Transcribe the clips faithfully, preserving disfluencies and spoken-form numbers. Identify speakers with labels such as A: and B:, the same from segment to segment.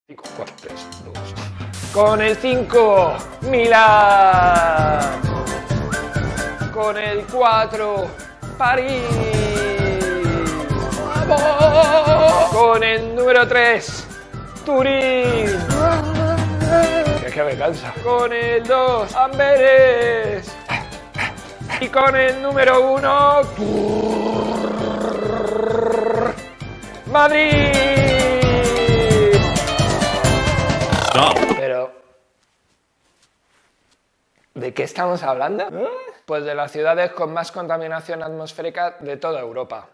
A: cinco, cuatro, tres, dos. Con el cinco, Milán. Con el cuatro, París. ¡Vamos! Con el número tres, Turín. Que, que me cansa. Con el dos, Amberes. Y con el número uno, Madrid.
B: Stop.
A: Pero, ¿de qué estamos hablando? Pues de las ciudades con más contaminación atmosférica de toda Europa.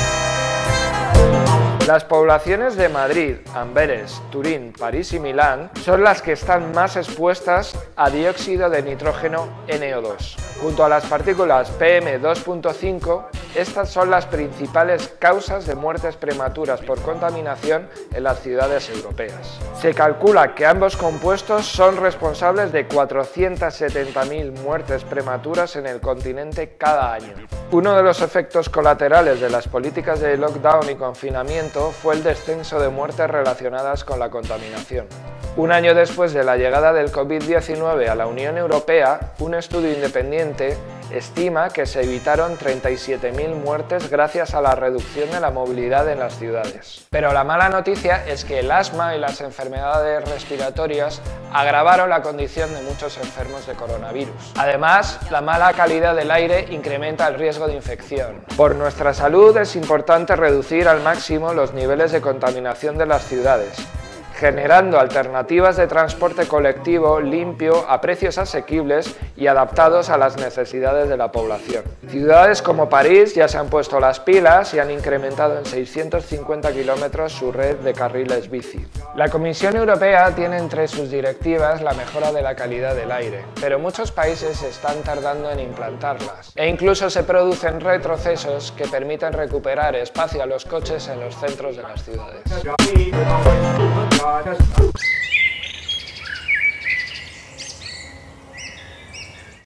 A: Las poblaciones de Madrid, Amberes, Turín, París y Milán son las que están más expuestas a dióxido de nitrógeno N O dos. Junto a las partículas P M dos punto cinco, estas son las principales causas de muertes prematuras por contaminación en las ciudades europeas. Se calcula que ambos compuestos son responsables de cuatrocientas setenta mil muertes prematuras en el continente cada año. Uno de los efectos colaterales de las políticas de lockdown y confinamiento fue el descenso de muertes relacionadas con la contaminación. Un año después de la llegada del COVID diecinueve a la Unión Europea, un estudio independiente estima que se evitaron treinta y siete mil muertes gracias a la reducción de la movilidad en las ciudades. Pero la mala noticia es que el asma y las enfermedades respiratorias agravaron la condición de muchos enfermos de coronavirus. Además, la mala calidad del aire incrementa el riesgo de infección. Por nuestra salud es importante reducir al máximo los niveles de contaminación de las ciudades, generando alternativas de transporte colectivo limpio a precios asequibles y adaptados a las necesidades de la población. Ciudades como París ya se han puesto las pilas y han incrementado en seiscientos cincuenta kilómetros su red de carriles bici. La Comisión Europea tiene entre sus directivas la mejora de la calidad del aire, pero muchos países están tardando en implantarlas, e incluso se producen retrocesos que permiten recuperar espacio a los coches en los centros de las ciudades.